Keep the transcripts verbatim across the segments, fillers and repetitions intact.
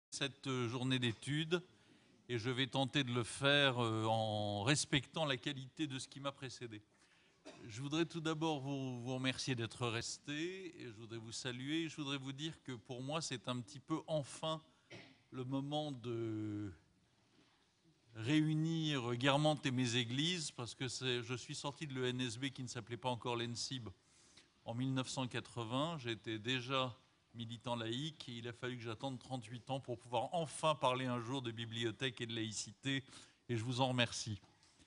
cette journée d'études et je vais tenter de le faire en respectant la qualité de ce qui m'a précédé. Je voudrais tout d'abord vous, vous remercier d'être restés et je voudrais vous saluer. Je voudrais vous dire que pour moi, c'est un petit peu enfin le moment de réunir Guermantes et mes églises, parce que je suis sorti de l'E N S B qui ne s'appelait pas encore l'E N S I B en mille neuf cent quatre-vingts. J'étais déjà militant laïque et il a fallu que j'attende trente-huit ans pour pouvoir enfin parler un jour de bibliothèque et de laïcité, et je vous en remercie.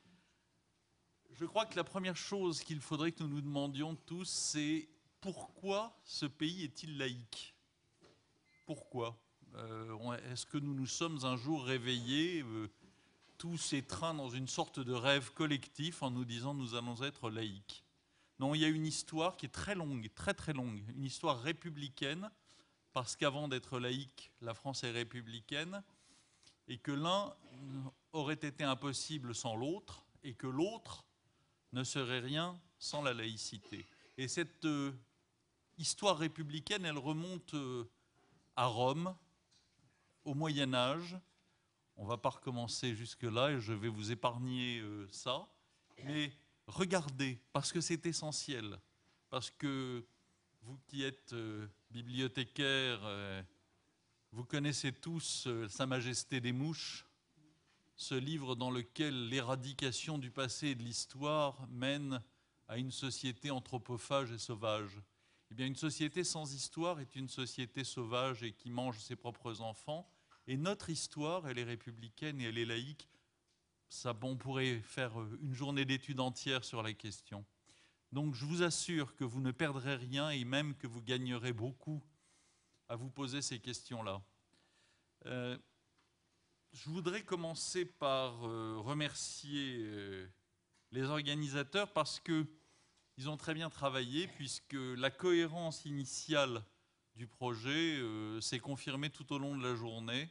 Je crois que la première chose qu'il faudrait que nous nous demandions tous, c'est pourquoi ce pays est-il laïque? Pourquoi euh, Est-ce que nous nous sommes un jour réveillés, euh, tous étreints dans une sorte de rêve collectif en nous disant nous allons être laïques? Non, il y a une histoire qui est très longue, très très longue, une histoire républicaine, parce qu'avant d'être laïque, la France est républicaine, et que l'un aurait été impossible sans l'autre, et que l'autre ne serait rien sans la laïcité. Et cette euh, histoire républicaine, elle remonte euh, à Rome, au Moyen-Âge. On ne va pas recommencer jusque-là, et je vais vous épargner euh, ça. Mais regardez, parce que c'est essentiel, parce que vous qui êtes euh, bibliothécaire, euh, vous connaissez tous euh, Sa Majesté des Mouches, ce livre dans lequel l'éradication du passé et de l'histoire mène à une société anthropophage et sauvage. Eh bien, une société sans histoire est une société sauvage et qui mange ses propres enfants. Et notre histoire, elle est républicaine et elle est laïque. Ça, on pourrait faire une journée d'études entière sur la question. Donc je vous assure que vous ne perdrez rien et même que vous gagnerez beaucoup à vous poser ces questions-là. Euh, je voudrais commencer par euh, remercier euh, les organisateurs parce qu'ils ont très bien travaillé, puisque la cohérence initiale du projet euh, s'est confirmée tout au long de la journée.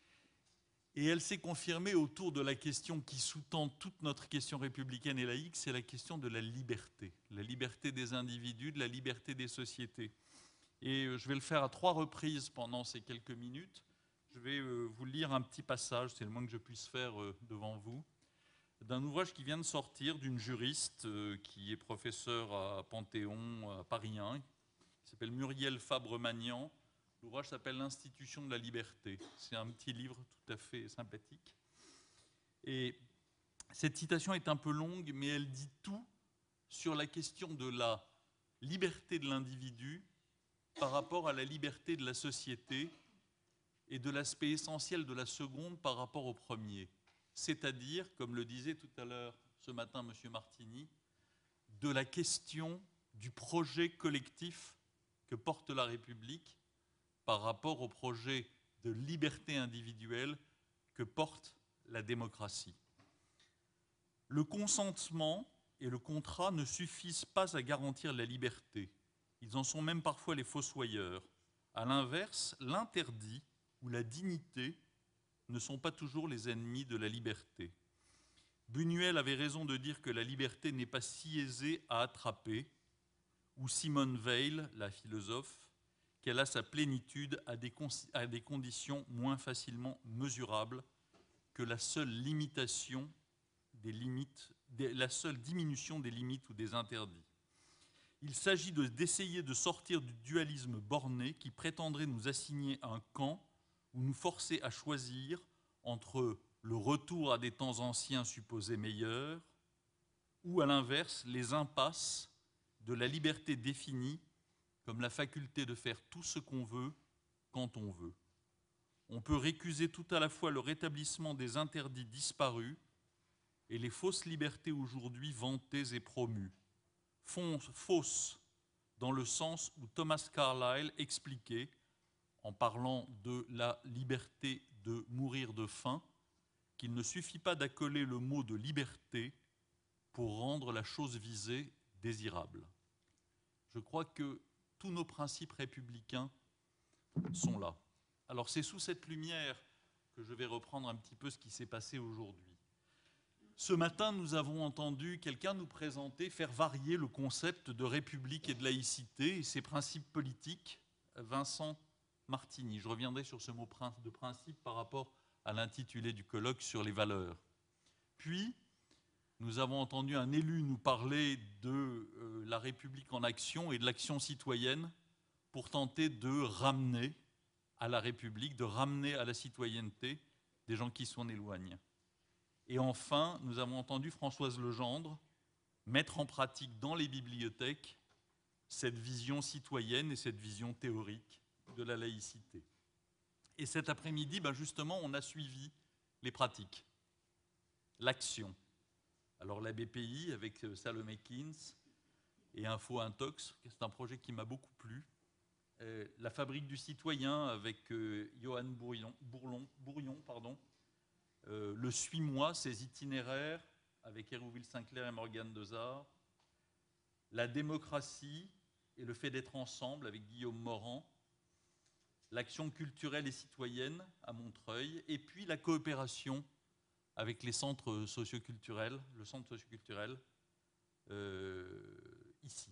Et elle s'est confirmée autour de la question qui sous-tend toute notre question républicaine et laïque, c'est la question de la liberté. La liberté des individus, de la liberté des sociétés. Et je vais le faire à trois reprises pendant ces quelques minutes. Je vais vous lire un petit passage, c'est le moins que je puisse faire devant vous, d'un ouvrage qui vient de sortir d'une juriste qui est professeure à Panthéon, à Paris un, qui s'appelle Muriel Fabre-Magnan. L'ouvrage s'appelle L'Institution de la liberté. C'est un petit livre tout à fait sympathique. Et cette citation est un peu longue, mais elle dit tout sur la question de la liberté de l'individu par rapport à la liberté de la société et de l'aspect essentiel de la seconde par rapport au premier. C'est-à-dire, comme le disait tout à l'heure ce matin M. Martini, de la question du projet collectif que porte la République par rapport au projet de liberté individuelle que porte la démocratie. Le consentement et le contrat ne suffisent pas à garantir la liberté. Ils en sont même parfois les fossoyeurs. À l'inverse, l'interdit ou la dignité ne sont pas toujours les ennemis de la liberté. Buñuel avait raison de dire que la liberté n'est pas si aisée à attraper, ou Simone Weil, la philosophe, qu'elle a sa plénitude à des, à des conditions moins facilement mesurables que la seule limitation des limites, des, la seule diminution des limites ou des interdits. Il s'agit d'essayer de sortir du dualisme borné qui prétendrait nous assigner un camp ou nous forcer à choisir entre le retour à des temps anciens supposés meilleurs ou, à l'inverse, les impasses de la liberté définie comme la faculté de faire tout ce qu'on veut, quand on veut. On peut récuser tout à la fois le rétablissement des interdits disparus et les fausses libertés aujourd'hui vantées et promues. Fausses dans le sens où Thomas Carlyle expliquait, en parlant de la liberté de mourir de faim, qu'il ne suffit pas d'accoler le mot de liberté pour rendre la chose visée désirable. Je crois que tous nos principes républicains sont là. Alors c'est sous cette lumière que je vais reprendre un petit peu ce qui s'est passé aujourd'hui. Ce matin, nous avons entendu quelqu'un nous présenter, faire varier le concept de république et de laïcité et ses principes politiques. Vincent Martini. Je reviendrai sur ce mot de principe par rapport à l'intitulé du colloque sur les valeurs. Puis, nous avons entendu un élu nous parler de euh, la République en action et de l'action citoyenne pour tenter de ramener à la République, de ramener à la citoyenneté des gens qui s'en éloignent. Et enfin, nous avons entendu Françoise Legendre mettre en pratique dans les bibliothèques cette vision citoyenne et cette vision théorique de la laïcité. Et cet après-midi, ben justement, on a suivi les pratiques, l'action. Alors la B P I avec Salomé Kins et Info Intox, c'est un projet qui m'a beaucoup plu. Euh, la Fabrique du citoyen avec euh, Johan Bourillon, Bourlon, Bourillon, pardon. Euh, le Suis-moi, ses itinéraires avec Hérouville Sinclair et Morgane Dezard. La démocratie et le fait d'être ensemble avec Guillaume Morand. L'action culturelle et citoyenne à Montreuil. Et puis la coopération avec les centres socioculturels, le centre socioculturel euh, ici.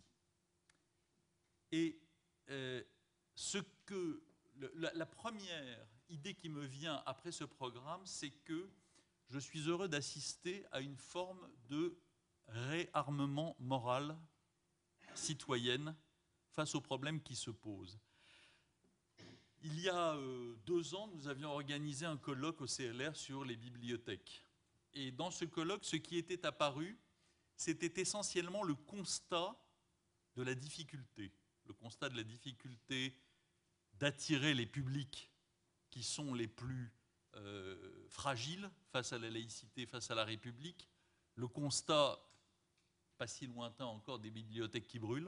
Et euh, ce que, le, la, la première idée qui me vient après ce programme, c'est que je suis heureux d'assister à une forme de réarmement moral citoyenne face aux problèmes qui se posent. Il y a euh, deux ans, nous avions organisé un colloque au C L R sur les bibliothèques. Et dans ce colloque, ce qui était apparu, c'était essentiellement le constat de la difficulté. Le constat de la difficulté d'attirer les publics qui sont les plus euh, fragiles face à la laïcité, face à la République. Le constat, pas si lointain encore, des bibliothèques qui brûlent.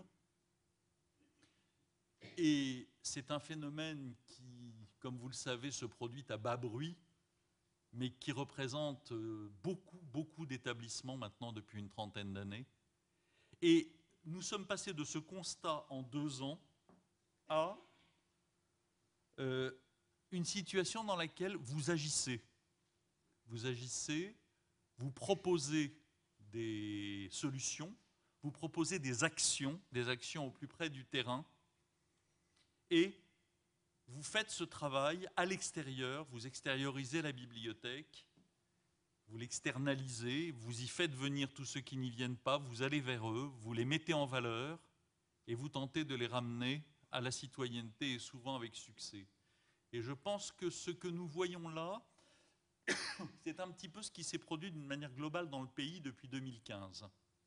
Et c'est un phénomène qui, comme vous le savez, se produit à bas bruit, mais qui représente beaucoup, beaucoup d'établissements maintenant depuis une trentaine d'années. Et nous sommes passés de ce constat en deux ans à euh, une situation dans laquelle vous agissez. Vous agissez, vous proposez des solutions, vous proposez des actions, des actions au plus près du terrain, et vous faites ce travail à l'extérieur, vous extériorisez la bibliothèque, vous l'externalisez, vous y faites venir tous ceux qui n'y viennent pas, vous allez vers eux, vous les mettez en valeur et vous tentez de les ramener à la citoyenneté et souvent avec succès. Et je pense que ce que nous voyons là, c'est un petit peu ce qui s'est produit d'une manière globale dans le pays depuis deux mille quinze.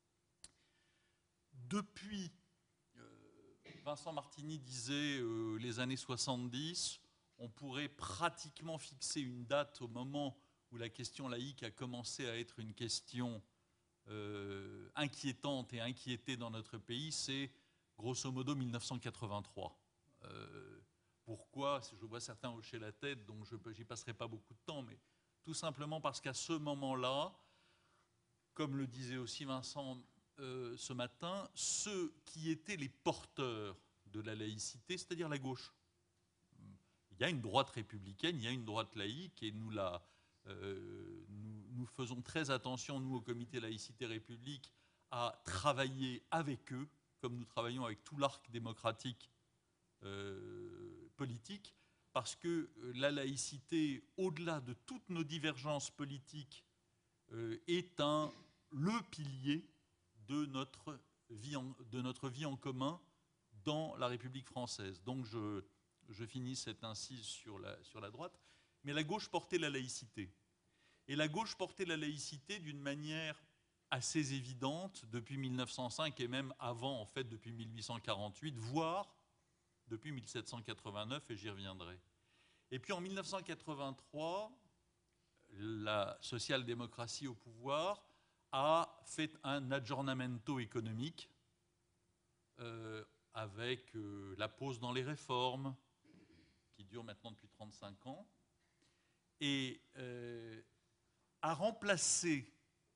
Depuis Vincent Martini disait euh, les années soixante-dix, on pourrait pratiquement fixer une date au moment où la question laïque a commencé à être une question euh, inquiétante et inquiétée dans notre pays, c'est grosso modo mille neuf cent quatre-vingt-trois. Euh, pourquoi? Je vois certains hocher la tête, donc je n'y passerai pas beaucoup de temps, mais tout simplement parce qu'à ce moment-là, comme le disait aussi Vincent Euh, ce matin, ceux qui étaient les porteurs de la laïcité, c'est-à-dire la gauche. Il y a une droite républicaine, il y a une droite laïque, et nous, la, euh, nous, nous faisons très attention, nous, au comité Laïcité République, à travailler avec eux, comme nous travaillons avec tout l'arc démocratique euh, politique, parce que la laïcité, au-delà de toutes nos divergences politiques, euh, est un, le pilier de notre vie en, de notre vie en commun dans la République française. Donc je, je finis cette incise sur la, sur la droite. Mais la gauche portait la laïcité. Et la gauche portait la laïcité d'une manière assez évidente depuis mille neuf cent cinq et même avant, en fait, depuis mille huit cent quarante-huit, voire depuis mille sept cent quatre-vingt-neuf, et j'y reviendrai. Et puis en mille neuf cent quatre-vingt-trois, la social-démocratie au pouvoir a fait un aggiornamento économique euh, avec euh, la pause dans les réformes, qui dure maintenant depuis trente-cinq ans, et euh, a remplacé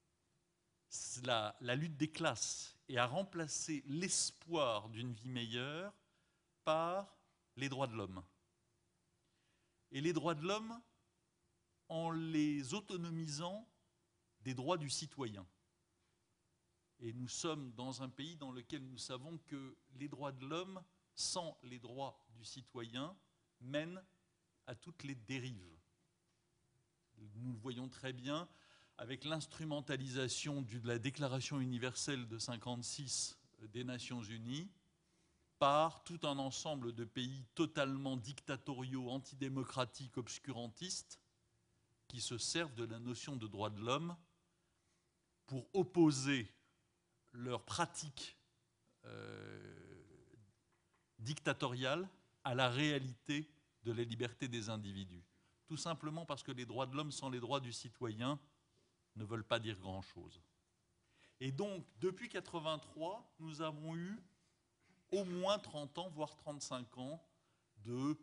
la, la lutte des classes et a remplacé l'espoir d'une vie meilleure par les droits de l'homme. Et les droits de l'homme, en les autonomisant des droits du citoyen. Et nous sommes dans un pays dans lequel nous savons que les droits de l'homme, sans les droits du citoyen, mène à toutes les dérives. Nous le voyons très bien avec l'instrumentalisation de la Déclaration universelle de cinquante-six des Nations unies par tout un ensemble de pays totalement dictatoriaux, antidémocratiques, obscurantistes, qui se servent de la notion de droit de l'homme pour opposer leurs pratiques euh, dictatoriales à la réalité de la liberté des individus. Tout simplement parce que les droits de l'homme sans les droits du citoyen ne veulent pas dire grand-chose. Et donc, depuis mille neuf cent quatre-vingt-trois, nous avons eu au moins trente ans, voire trente-cinq ans, de,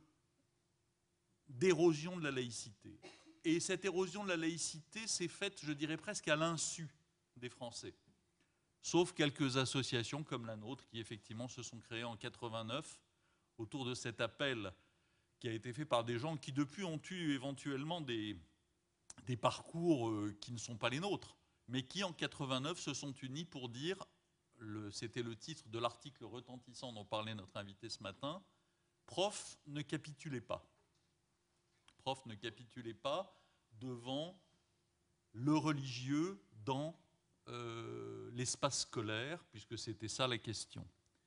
d'érosion de la laïcité. Et cette érosion de la laïcité s'est faite, je dirais presque à l'insu des Français. Sauf quelques associations comme la nôtre qui effectivement se sont créées en quatre-vingt-neuf autour de cet appel qui a été fait par des gens qui depuis ont eu éventuellement des, des parcours qui ne sont pas les nôtres, mais qui en quatre-vingt-neuf se sont unis pour dire, c'était le titre de l'article retentissant dont parlait notre invité ce matin, « Prof, ne capitulez pas ». Prof, ne capitulez pas devant le religieux dans euh, l'espace scolaire, puisque c'était ça la question.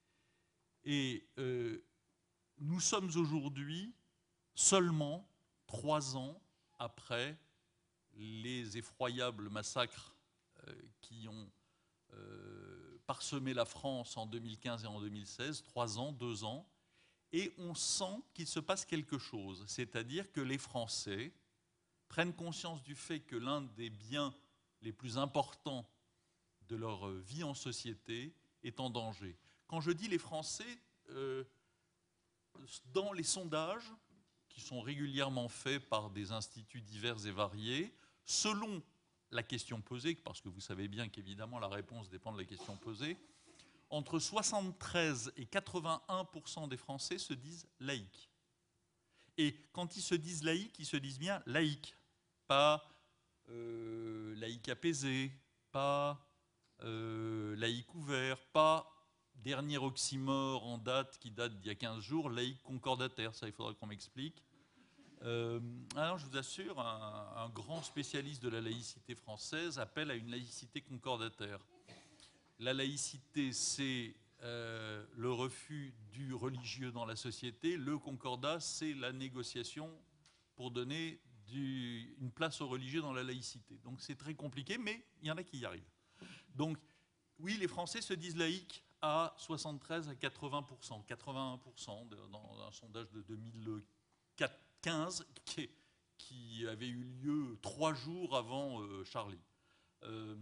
Et euh, nous sommes aujourd'hui seulement trois ans après les effroyables massacres euh, qui ont euh, parsemé la France en deux mille quinze et en deux mille seize, trois ans, deux ans, et on sent qu'il se passe quelque chose, c'est-à-dire que les Français prennent conscience du fait que l'un des biens les plus importants de leur vie en société est en danger. Quand je dis les Français, euh, dans les sondages qui sont régulièrement faits par des instituts divers et variés, selon la question posée, parce que vous savez bien qu'évidemment la réponse dépend de la question posée, entre soixante-treize et quatre-vingt-un pour cent des Français se disent laïcs. Et quand ils se disent laïcs, ils se disent bien laïcs, pas euh, laïcs apaisés, pas euh, laïcs ouverts, pas dernier oxymore en date qui date d'il y a quinze jours, laïcs concordataires, ça il faudra qu'on m'explique. Euh, alors je vous assure, un, un grand spécialiste de la laïcité française appelle à une laïcité concordataire. La laïcité, c'est euh, le refus du religieux dans la société. Le concordat, c'est la négociation pour donner du, une place aux religieux dans la laïcité. Donc c'est très compliqué, mais il y en a qui y arrivent. Donc oui, les Français se disent laïcs à soixante-treize à quatre-vingts pour cent, quatre-vingt-un pour cent dans un sondage de deux mille quinze qui, qui avait eu lieu trois jours avant euh, Charlie. Euh,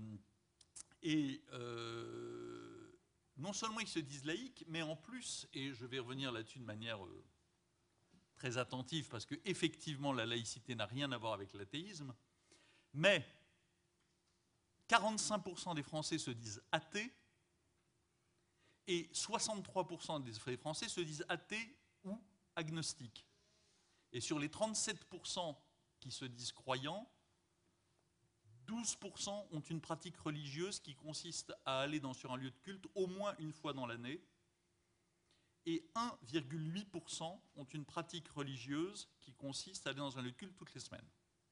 Et euh, non seulement ils se disent laïcs, mais en plus, et je vais revenir là-dessus de manière euh, très attentive, parce qu'effectivement la laïcité n'a rien à voir avec l'athéisme, mais quarante-cinq pour cent des Français se disent athées, et soixante-trois pour cent des Français se disent athées ou agnostiques. Et sur les trente-sept pour cent qui se disent croyants, douze pour cent ont une pratique religieuse qui consiste à aller dans, sur un lieu de culte au moins une fois dans l'année, et un virgule huit pour cent ont une pratique religieuse qui consiste à aller dans un lieu de culte toutes les semaines.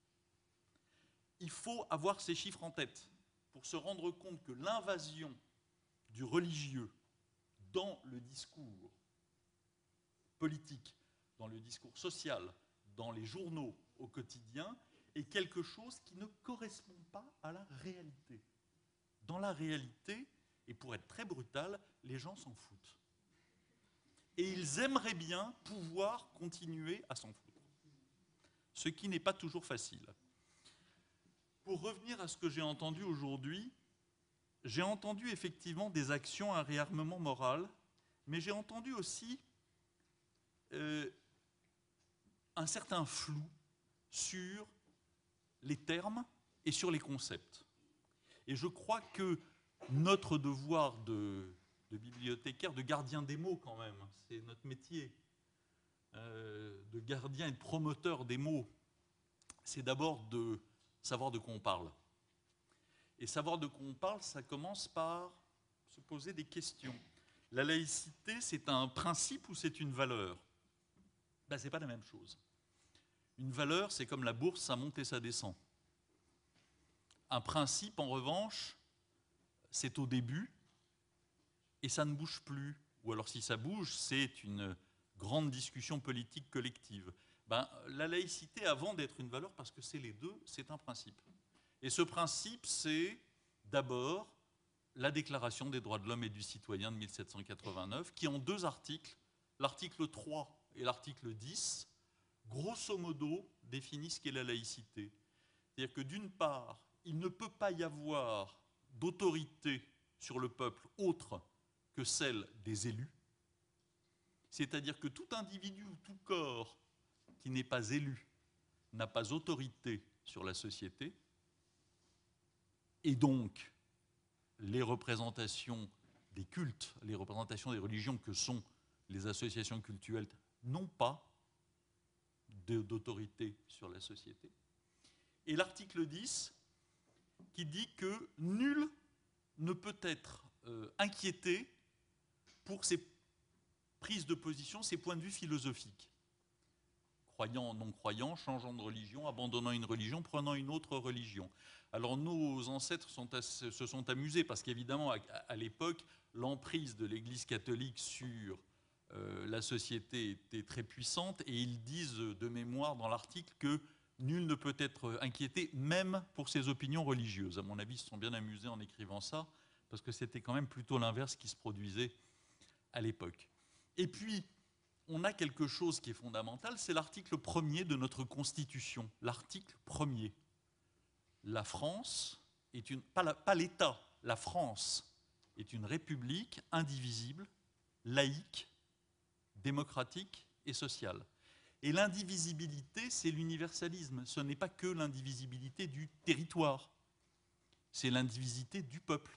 Il faut avoir ces chiffres en tête pour se rendre compte que l'invasion du religieux dans le discours politique, dans le discours social, dans les journaux au quotidien, est quelque chose qui ne correspond pas à la réalité. Dans la réalité, et pour être très brutal, les gens s'en foutent. Et ils aimeraient bien pouvoir continuer à s'en foutre. Ce qui n'est pas toujours facile. Pour revenir à ce que j'ai entendu aujourd'hui, j'ai entendu effectivement des actions à réarmement moral, mais j'ai entendu aussi euh, un certain flou sur les termes et sur les concepts. Et je crois que notre devoir de, de bibliothécaire, de gardien des mots quand même, c'est notre métier, euh, de gardien et de promoteur des mots, c'est d'abord de savoir de quoi on parle. Et savoir de quoi on parle, ça commence par se poser des questions. La laïcité, c'est un principe ou c'est une valeur ? Ben, ce n'est pas la même chose. Une valeur, c'est comme la bourse, ça monte et ça descend. Un principe, en revanche, c'est au début et ça ne bouge plus. Ou alors si ça bouge, c'est une grande discussion politique collective. Ben, la laïcité, avant d'être une valeur, parce que c'est les deux, c'est un principe. Et ce principe, c'est d'abord la Déclaration des droits de l'homme et du citoyen de mille sept cent quatre-vingt-neuf, qui en deux articles, l'article trois et l'article dix, grosso modo, définit ce qu'est la laïcité. C'est-à-dire que d'une part, il ne peut pas y avoir d'autorité sur le peuple autre que celle des élus. C'est-à-dire que tout individu ou tout corps qui n'est pas élu n'a pas autorité sur la société. Et donc, les représentations des cultes, les représentations des religions que sont les associations cultuelles n'ont pas d'autorité sur la société. Et l'article dix qui dit que nul ne peut être euh, inquiété pour ses prises de position, ses points de vue philosophiques. Croyant, non-croyant, changeant de religion, abandonnant une religion, prenant une autre religion. Alors nos ancêtres sont assez, se sont amusés parce qu'évidemment, à, à l'époque, l'emprise de l'Église catholique sur euh, la société était très puissante et ils disent de mémoire dans l'article que nul ne peut être inquiété, même pour ses opinions religieuses. À mon avis, ils se sont bien amusés en écrivant ça parce que c'était quand même plutôt l'inverse qui se produisait à l'époque. Et puis, on a quelque chose qui est fondamental, c'est l'article premier de notre Constitution. L'article premier. La France est une... Pas, la, pas l'État, la France est une république indivisible, laïque, démocratique et sociale. Et l'indivisibilité, c'est l'universalisme. Ce n'est pas que l'indivisibilité du territoire, c'est l'indivisibilité du peuple.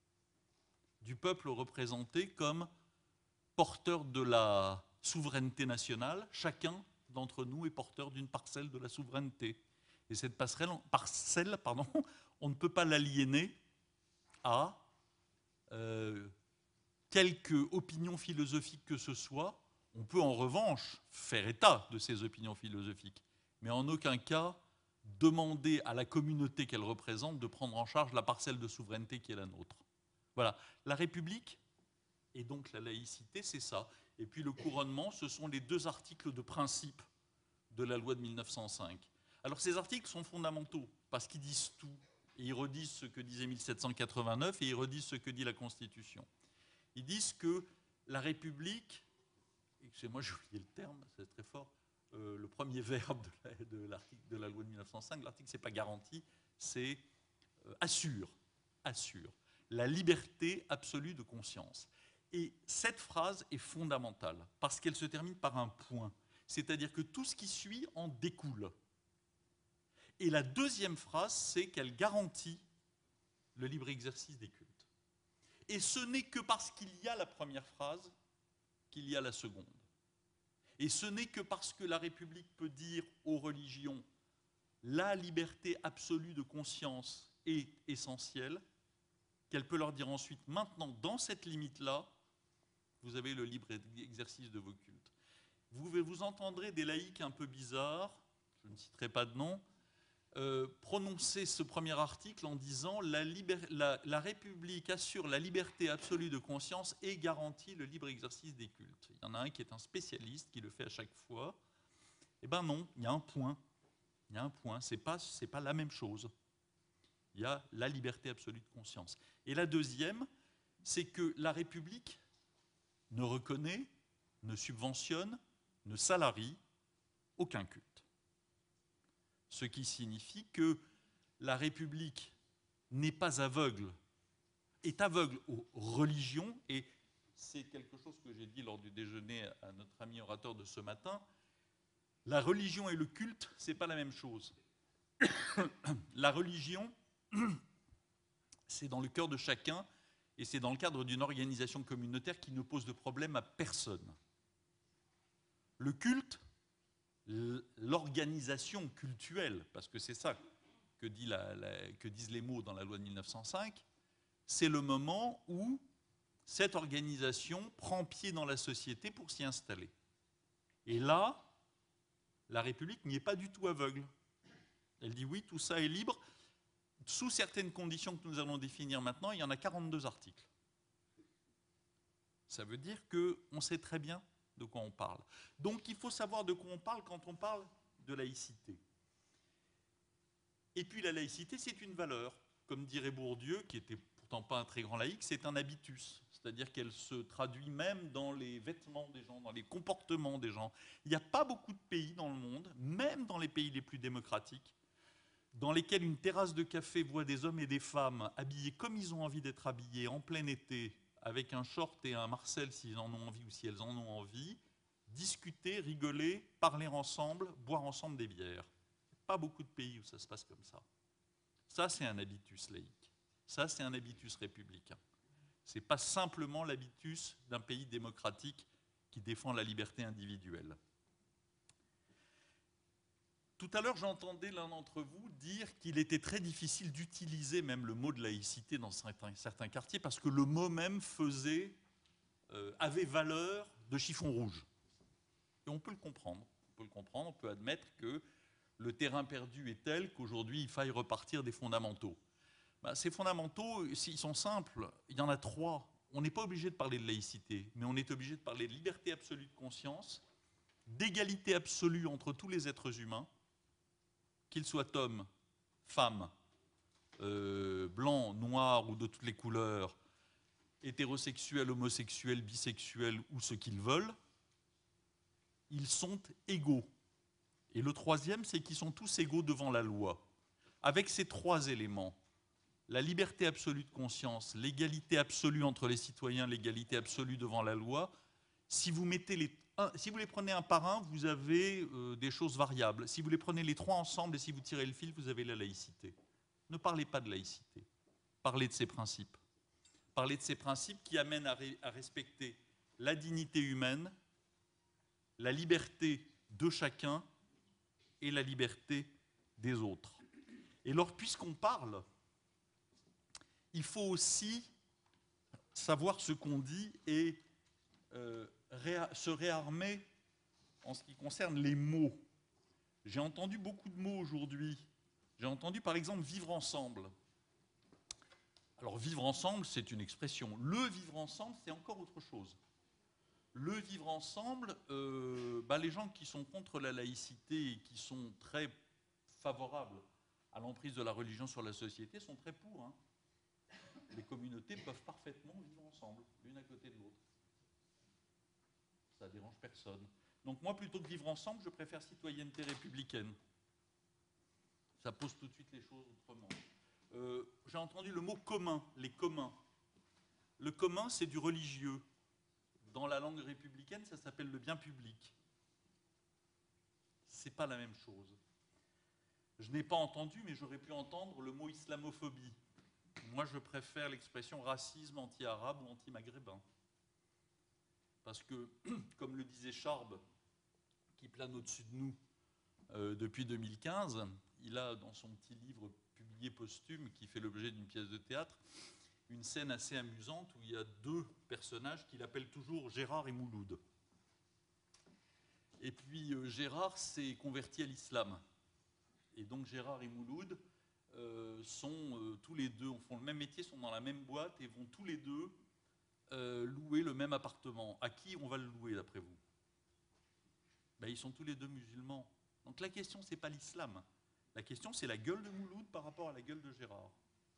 Du peuple représenté comme porteur de la souveraineté nationale, chacun d'entre nous est porteur d'une parcelle de la souveraineté. Et cette parcelle, parcelle pardon, on ne peut pas l'aliéner à euh, quelque opinion philosophique que ce soit. On peut en revanche faire état de ces opinions philosophiques, mais en aucun cas demander à la communauté qu'elle représente de prendre en charge la parcelle de souveraineté qui est la nôtre. Voilà. La République et donc la laïcité, c'est ça. Et puis le couronnement, ce sont les deux articles de principe de la loi de mille neuf cent cinq. Alors ces articles sont fondamentaux, parce qu'ils disent tout. Et ils redisent ce que disait mille sept cent quatre-vingt-neuf et ils redisent ce que dit la Constitution. Ils disent que la République, excusez-moi, j'ai oublié le terme, c'est très fort, euh, le premier verbe de la, de l'article de la loi de mille neuf cent cinq, l'article c'est pas garantie, c'est euh, assure, assure la liberté absolue de conscience. Et cette phrase est fondamentale, parce qu'elle se termine par un point. C'est-à-dire que tout ce qui suit en découle. Et la deuxième phrase, c'est qu'elle garantit le libre exercice des cultes. Et ce n'est que parce qu'il y a la première phrase qu'il y a la seconde. Et ce n'est que parce que la République peut dire aux religions la liberté absolue de conscience est essentielle, qu'elle peut leur dire ensuite, maintenant, dans cette limite-là, vous avez le libre exercice de vos cultes. Vous, vous entendrez des laïcs un peu bizarres, je ne citerai pas de nom, euh, prononcer ce premier article en disant la, la, la République assure la liberté absolue de conscience et garantit le libre exercice des cultes. Il y en a un qui est un spécialiste, qui le fait à chaque fois. Eh bien non, il y a un point. Il y a un point, ce n'est pas, c'est pas la même chose. Il y a la liberté absolue de conscience. Et la deuxième, c'est que la République ne reconnaît, ne subventionne, ne salarie aucun culte. Ce qui signifie que la République n'est pas aveugle, est aveugle aux religions, et c'est quelque chose que j'ai dit lors du déjeuner à notre ami orateur de ce matin, la religion et le culte, ce n'est pas la même chose. La religion, c'est dans le cœur de chacun, et c'est dans le cadre d'une organisation communautaire qui ne pose de problème à personne. Le culte, l'organisation cultuelle, parce que c'est ça que, dit la, la, que disent les mots dans la loi de mille neuf cent cinq, c'est le moment où cette organisation prend pied dans la société pour s'y installer. Et là, La République n'y est pas du tout aveugle. Elle dit oui, tout ça est libre. Sous certaines conditions que nous allons définir maintenant, il y en a quarante-deux articles. Ça veut dire qu'on sait très bien de quoi on parle. Donc il faut savoir de quoi on parle quand on parle de laïcité. Et puis la laïcité, c'est une valeur. Comme dirait Bourdieu, qui n'était pourtant pas un très grand laïc, c'est un habitus. C'est-à-dire qu'elle se traduit même dans les vêtements des gens, dans les comportements des gens. Il n'y a pas beaucoup de pays dans le monde, même dans les pays les plus démocratiques, dans lesquels une terrasse de café voit des hommes et des femmes habillés comme ils ont envie d'être habillés en plein été, avec un short et un Marcel s'ils en ont envie ou si elles en ont envie, discuter, rigoler, parler ensemble, boire ensemble des bières. Pas beaucoup de pays où ça se passe comme ça. Ça, c'est un habitus laïque. Ça, c'est un habitus républicain. Ce n'est pas simplement l'habitus d'un pays démocratique qui défend la liberté individuelle. Tout à l'heure, j'entendais l'un d'entre vous dire qu'il était très difficile d'utiliser même le mot de laïcité dans certains, certains quartiers parce que le mot même faisait, euh, avait valeur de chiffon rouge. Et on peut le comprendre. On peut le comprendre, on peut admettre que le terrain perdu est tel qu'aujourd'hui, il faille repartir des fondamentaux. Ben, ces fondamentaux, s'ils sont simples, il y en a trois. On n'est pas obligé de parler de laïcité, mais on est obligé de parler de liberté absolue de conscience, d'égalité absolue entre tous les êtres humains, qu'ils soient hommes, femmes, euh, blancs, noirs ou de toutes les couleurs, hétérosexuels, homosexuels, bisexuels ou ce qu'ils veulent, ils sont égaux. Et le troisième, c'est qu'ils sont tous égaux devant la loi. Avec ces trois éléments, la liberté absolue de conscience, l'égalité absolue entre les citoyens, l'égalité absolue devant la loi, si vous, mettez les, un, si vous les prenez un par un, vous avez euh, des choses variables. Si vous les prenez les trois ensemble et si vous tirez le fil, vous avez la laïcité. Ne parlez pas de laïcité. Parlez de ces principes. Parlez de ces principes qui amènent à, ré, à respecter la dignité humaine, la liberté de chacun et la liberté des autres. Et alors, puisqu'on parle, il faut aussi savoir ce qu'on dit et euh, réa- se réarmer en ce qui concerne les mots. J'ai entendu beaucoup de mots aujourd'hui. J'ai entendu par exemple « vivre ensemble ». Alors vivre ensemble, c'est une expression. Le vivre ensemble, c'est encore autre chose. Le vivre ensemble, euh, bah, les gens qui sont contre la laïcité et qui sont très favorables à l'emprise de la religion sur la société sont très pour. Hein. Les communautés peuvent parfaitement vivre ensemble, l'une à côté de l'autre. Ça ne dérange personne. Donc moi, plutôt que vivre ensemble, je préfère citoyenneté républicaine. Ça pose tout de suite les choses autrement. Euh, j'ai entendu le mot commun, les communs. Le commun, c'est du religieux. Dans la langue républicaine, ça s'appelle le bien public. Ce n'est pas la même chose. Je n'ai pas entendu, mais j'aurais pu entendre le mot islamophobie. Moi, je préfère l'expression racisme anti-arabe ou anti-maghrébin. Parce que, comme le disait Charb, qui plane au-dessus de nous euh, depuis deux mille quinze, il a, dans son petit livre publié posthume, qui fait l'objet d'une pièce de théâtre, une scène assez amusante où il y a deux personnages qu'il appelle toujours Gérard et Mouloud. Et puis euh, Gérard s'est converti à l'islam. Et donc Gérard et Mouloud euh, sont euh, tous les deux, font le même métier, sont dans la même boîte et vont tous les deux euh, louer le même appartement. À qui on va le louer d'après vous? Ben, ils sont tous les deux musulmans. Donc la question, ce n'est pas l'islam. La question, c'est la gueule de Mouloud par rapport à la gueule de Gérard.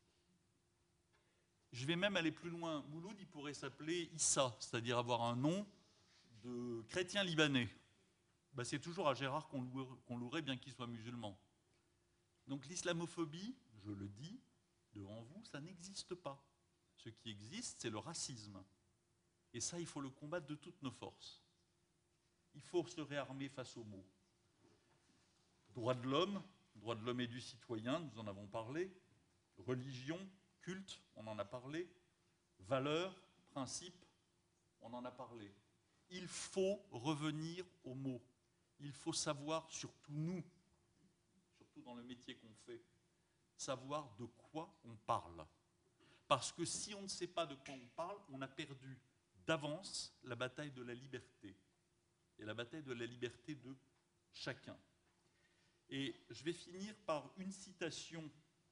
Je vais même aller plus loin. Mouloud, il pourrait s'appeler Issa, c'est-à-dire avoir un nom de chrétien libanais. Ben, c'est toujours à Gérard qu'on louerait, qu'on louerait bien qu'il soit musulman. Donc l'islamophobie, je le dis devant vous, ça n'existe pas. Ce qui existe, c'est le racisme. Et ça, il faut le combattre de toutes nos forces. Il faut se réarmer face aux mots. Droits de l'homme, droits de l'homme et du citoyen, nous en avons parlé. Religion, culte, on en a parlé. Valeurs, principes, on en a parlé. Il faut revenir aux mots. Il faut savoir, surtout nous, surtout dans le métier qu'on fait, savoir de quoi on parle. Parce que si on ne sait pas de quoi on parle, on a perdu d'avance la bataille de la liberté. Et la bataille de la liberté de chacun. Et je vais finir par une citation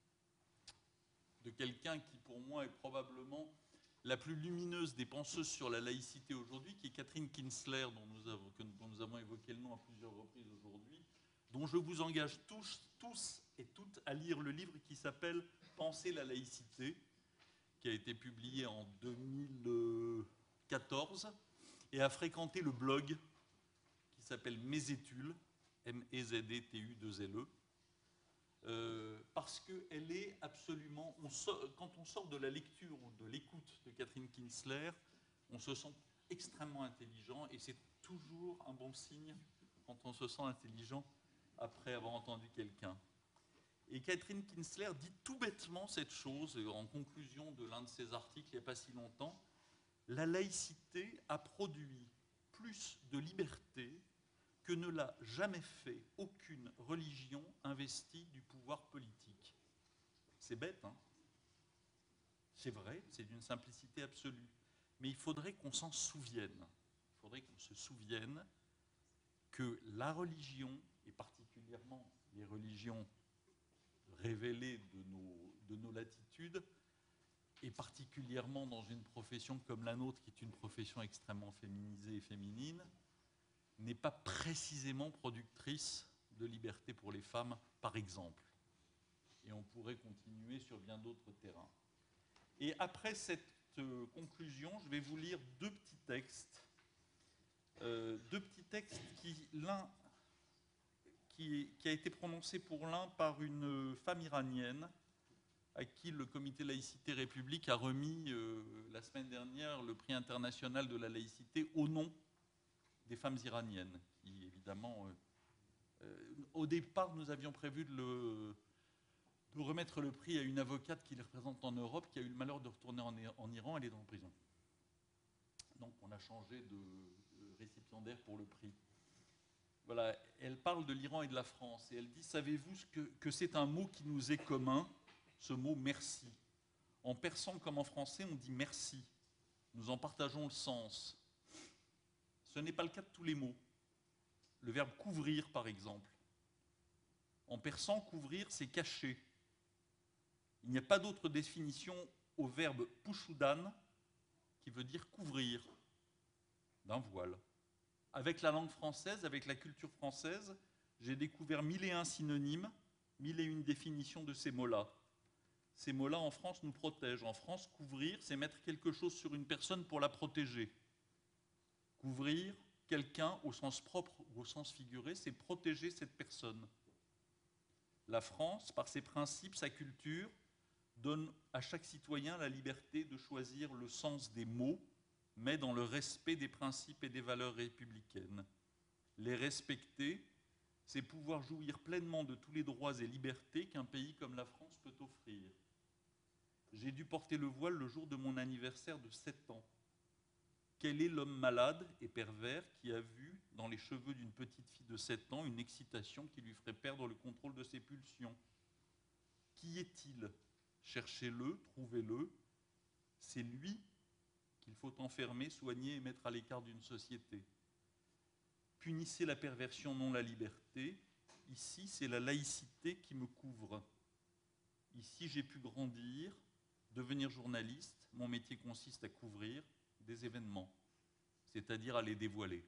de quelqu'un qui, pour moi, est probablement la plus lumineuse des penseuses sur la laïcité aujourd'hui, qui est Catherine Kinsler, dont nous avons, que, dont nous avons évoqué le nom à plusieurs reprises aujourd'hui, dont je vous engage tous, tous et toutes à lire le livre qui s'appelle « Penser la laïcité », qui a été publié en deux mille quatorze, et à fréquenter le blog qui s'appelle Mésétule, M E Z E T U deux L E, euh, parce qu'elle est absolument... On sort, quand on sort de la lecture ou de l'écoute de Catherine Kinsler, on se sent extrêmement intelligent, et c'est toujours un bon signe quand on se sent intelligent après avoir entendu quelqu'un. Et Catherine Kinsler dit tout bêtement cette chose, en conclusion de l'un de ses articles il n'y a pas si longtemps: la laïcité a produit plus de liberté que ne l'a jamais fait aucune religion investie du pouvoir politique. C'est bête, hein? C'est vrai, c'est d'une simplicité absolue. Mais il faudrait qu'on s'en souvienne. Il faudrait qu'on se souvienne que la religion, et particulièrement les religions révélées de nos, de nos latitudes, et particulièrement dans une profession comme la nôtre, qui est une profession extrêmement féminisée et féminine, n'est pas précisément productrice de liberté pour les femmes, par exemple. Et on pourrait continuer sur bien d'autres terrains. Et après cette euh, conclusion, je vais vous lire deux petits textes. Euh, deux petits textes qui, l'un, qui, qui a été prononcé pour l'un par une femme iranienne à qui le comité Laïcité République a remis euh, la semaine dernière le prix international de la laïcité au nom des femmes iraniennes, qui évidemment... Euh, euh, au départ, nous avions prévu de, le, de remettre le prix à une avocate qui les représente en Europe, qui a eu le malheur de retourner en, en Iran, elle est en prison. Donc on a changé de, de récipiendaire pour le prix. Voilà, elle parle de l'Iran et de la France, et elle dit: savez-vous que, que c'est un mot qui nous est commun, ce mot merci. En persan comme en français, on dit merci. Nous en partageons le sens. Ce n'est pas le cas de tous les mots. Le verbe couvrir, par exemple. En persan, couvrir, c'est cacher. Il n'y a pas d'autre définition au verbe pushudan, qui veut dire couvrir, d'un voile. Avec la langue française, avec la culture française, j'ai découvert mille et un synonymes, mille et une définitions de ces mots-là. Ces mots-là, en France, nous protègent. En France, couvrir, c'est mettre quelque chose sur une personne pour la protéger. Couvrir quelqu'un au sens propre ou au sens figuré, c'est protéger cette personne. La France, par ses principes, sa culture, donne à chaque citoyen la liberté de choisir le sens des mots, mais dans le respect des principes et des valeurs républicaines. Les respecter, c'est pouvoir jouir pleinement de tous les droits et libertés qu'un pays comme la France peut offrir. J'ai dû porter le voile le jour de mon anniversaire de sept ans. Quel est l'homme malade et pervers qui a vu dans les cheveux d'une petite fille de sept ans une excitation qui lui ferait perdre le contrôle de ses pulsions? Qui est-il? Cherchez-le, trouvez-le. C'est lui qu'il faut enfermer, soigner et mettre à l'écart d'une société. Punissez la perversion, non la liberté. Ici, c'est la laïcité qui me couvre. Ici, j'ai pu grandir, devenir journaliste. Mon métier consiste à couvrir des événements, c'est-à-dire à les dévoiler.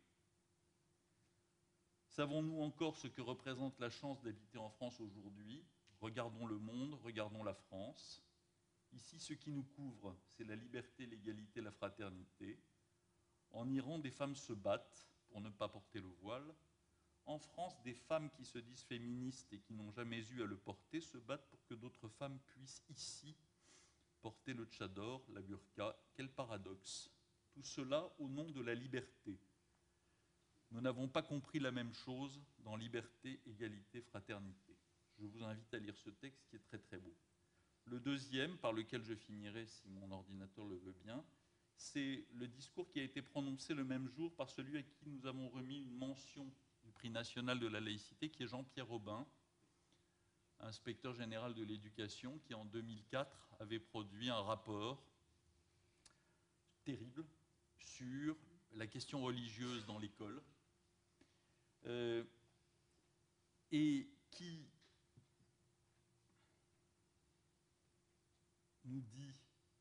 Savons-nous encore ce que représente la chance d'habiter en France aujourd'hui? Regardons le monde, regardons la France. Ici, ce qui nous couvre, c'est la liberté, l'égalité, la fraternité. En Iran, des femmes se battent pour ne pas porter le voile. En France, des femmes qui se disent féministes et qui n'ont jamais eu à le porter se battent pour que d'autres femmes puissent ici porter le tchador, la burqa. Quel paradoxe! Tout cela au nom de la liberté. Nous n'avons pas compris la même chose dans liberté, égalité, fraternité. Je vous invite à lire ce texte qui est très très beau. Le deuxième, par lequel je finirai si mon ordinateur le veut bien, c'est le discours qui a été prononcé le même jour par celui à qui nous avons remis une mention du prix national de la laïcité, qui est Jean-Pierre Aubin, inspecteur général de l'éducation, qui en deux mille quatre avait produit un rapport terrible sur la question religieuse dans l'école. Euh, et qui nous dit,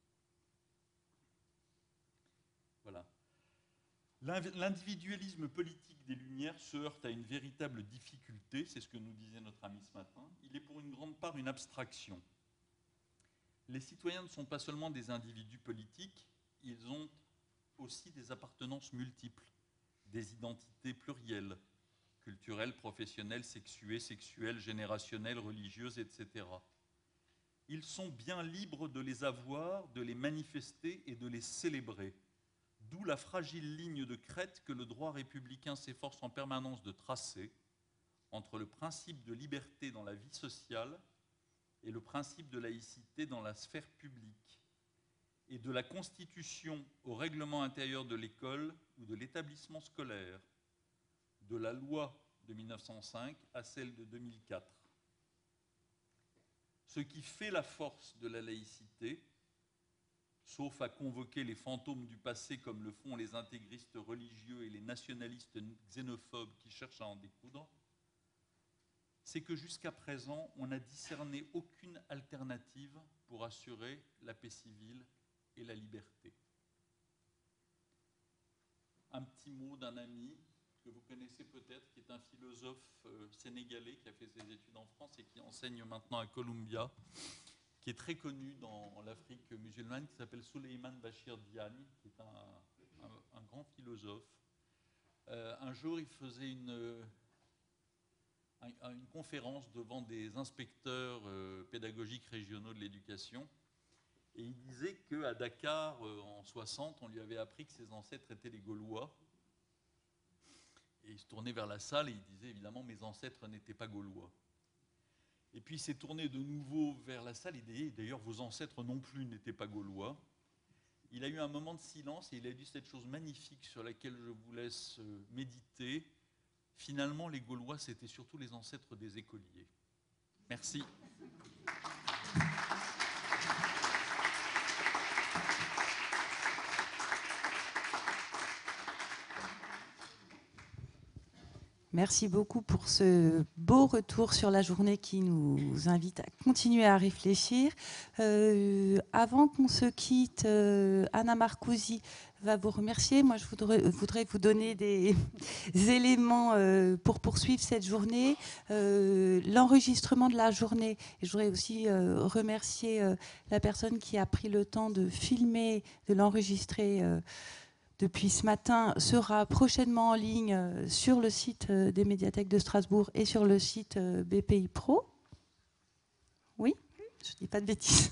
voilà, l'individualisme politique des Lumières se heurte à une véritable difficulté, c'est ce que nous disait notre ami ce matin. Il est pour une grande part une abstraction. Les citoyens ne sont pas seulement des individus politiques, ils ont aussi des appartenances multiples, des identités plurielles, culturelles, professionnelles, sexuées, sexuelles, générationnelles, religieuses, et cetera. Ils sont bien libres de les avoir, de les manifester et de les célébrer. D'où la fragile ligne de crête que le droit républicain s'efforce en permanence de tracer entre le principe de liberté dans la vie sociale et le principe de laïcité dans la sphère publique, et de la Constitution au règlement intérieur de l'école ou de l'établissement scolaire, de la loi de mille neuf cent cinq à celle de deux mille quatre. Ce qui fait la force de la laïcité, sauf à convoquer les fantômes du passé comme le font les intégristes religieux et les nationalistes xénophobes qui cherchent à en découdre, c'est que jusqu'à présent, on n'a discerné aucune alternative pour assurer la paix civile et la liberté. Un petit mot d'un ami que vous connaissez peut-être, qui est un philosophe euh, sénégalais qui a fait ses études en France et qui enseigne maintenant à Columbia, qui est très connu dans l'Afrique musulmane, qui s'appelle Souleymane Bachir Diagne, qui est un, un, un grand philosophe. Euh, un jour, il faisait une, une conférence devant des inspecteurs euh, pédagogiques régionaux de l'éducation, et il disait qu'à Dakar, euh, en soixante, on lui avait appris que ses ancêtres étaient les Gaulois. Et il se tournait vers la salle et il disait, évidemment, mes ancêtres n'étaient pas Gaulois. Et puis il s'est tourné de nouveau vers la salle et dit, d'ailleurs, vos ancêtres non plus n'étaient pas Gaulois. Il a eu un moment de silence et il a dit cette chose magnifique sur laquelle je vous laisse méditer. Finalement, les Gaulois, c'était surtout les ancêtres des écoliers. Merci. Merci beaucoup pour ce beau retour sur la journée qui nous invite à continuer à réfléchir. Euh, avant qu'on se quitte, euh, Anna Marcusi va vous remercier. Moi, je voudrais, voudrais vous donner des éléments euh, pour poursuivre cette journée. Euh, L'enregistrement de la journée. Et je voudrais aussi euh, remercier euh, la personne qui a pris le temps de filmer, de l'enregistrer euh, depuis ce matin, sera prochainement en ligne sur le site des médiathèques de Strasbourg et sur le site B P I Pro. Oui, je ne dis pas de bêtises.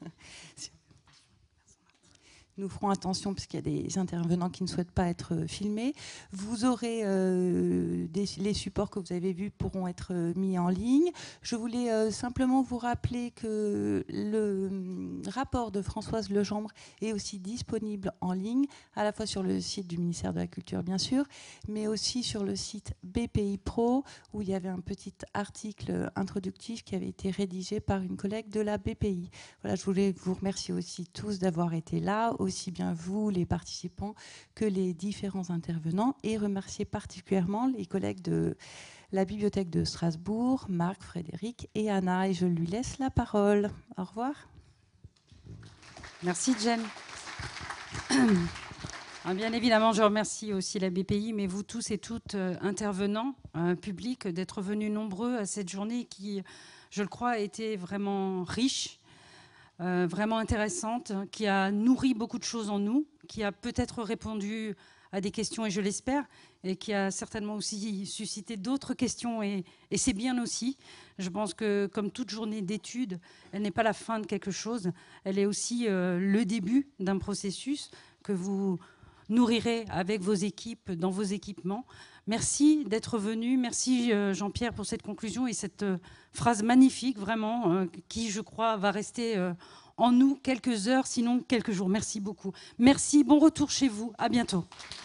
Nous ferons attention parce qu'il y a des intervenants qui ne souhaitent pas être filmés. Vous aurez euh, des, les supports que vous avez vus pourront être mis en ligne. Je voulais euh, simplement vous rappeler que le rapport de Françoise Legendre est aussi disponible en ligne, à la fois sur le site du ministère de la Culture, bien sûr, mais aussi sur le site B P I Pro, où il y avait un petit article introductif qui avait été rédigé par une collègue de la B P I. Voilà, je voulais vous remercier aussi tous d'avoir été là, aussi bien vous, les participants, que les différents intervenants, et remercier particulièrement les collègues de la Bibliothèque de Strasbourg, Marc, Frédéric et Anna. Et je lui laisse la parole. Au revoir. Merci, Jen. Bien évidemment, je remercie aussi la B P I, mais vous tous et toutes euh, intervenants euh, publics, d'être venus nombreux à cette journée qui, je le crois, a été vraiment riche. Euh, vraiment intéressante, qui a nourri beaucoup de choses en nous, qui a peut-être répondu à des questions, et je l'espère, et qui a certainement aussi suscité d'autres questions, et, et c'est bien aussi. Je pense que, comme toute journée d'études, elle n'est pas la fin de quelque chose, elle est aussi euh, le début d'un processus que vous nourrirez avec vos équipes, dans vos équipements. Merci d'être venu. Merci Jean-Pierre pour cette conclusion et cette phrase magnifique, vraiment, qui, je crois, va rester en nous quelques heures, sinon quelques jours. Merci beaucoup. Merci, bon retour chez vous. À bientôt.